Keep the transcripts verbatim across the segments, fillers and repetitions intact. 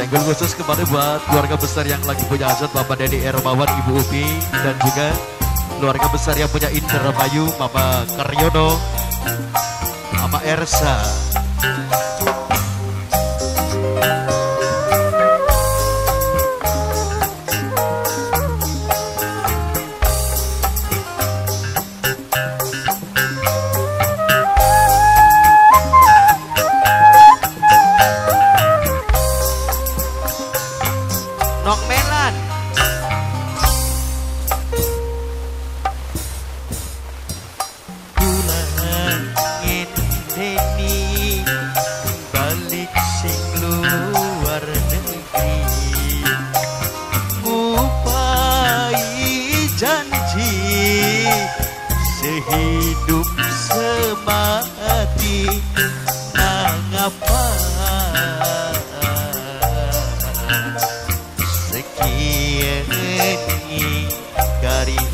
Senggol khusus kembali buat keluarga besar yang lagi punya aset Bapak Dedi Ermawan, Ibu Upi, dan juga keluarga besar yang punya Indramayu, Mama Karyono, Mama Ersa. Nok Melan. Pulang ngenteni balik sing luar negeri, ngupai janji sehidup semati, ngapa sekian kari.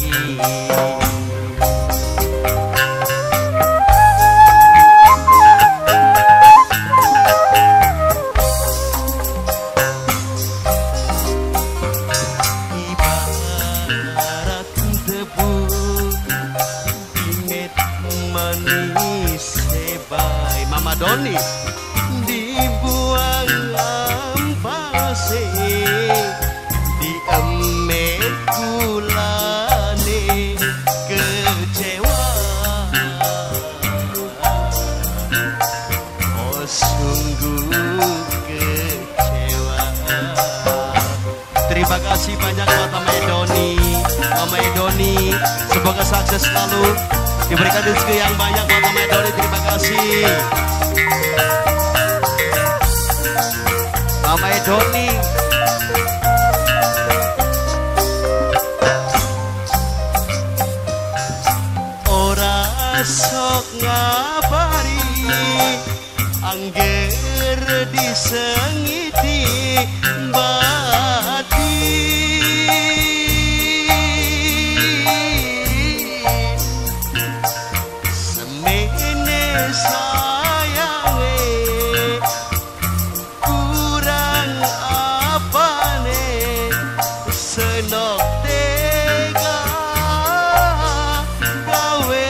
Ibarat debu inget manis sebay Mama Doni dibuang ampase di emet kulane kecewa. Oh sungguh kecewa. Terima kasih banyak buat Mama Edoni, Mama Edoni, semoga sukses selalu, diberikan rezeki yang banyak buat Mama Edoni. Terima kasih Mama Edoni. Ora sok ngabari angger disengiti bati, semene sayange kurang apane senok tega gawe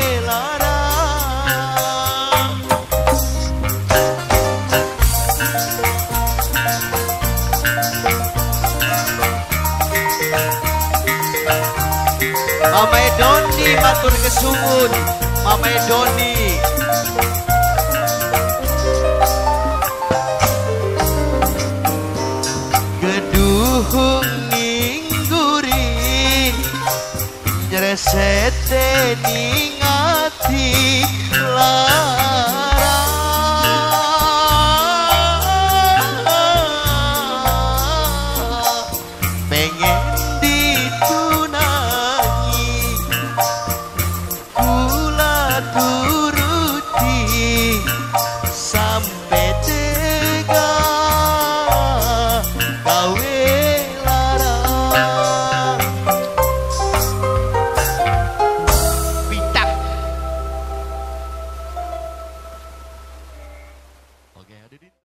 larang. Mama Edoni matur kesuwun, Mama Edoni. Geduhung ningguri nyresete ning ati.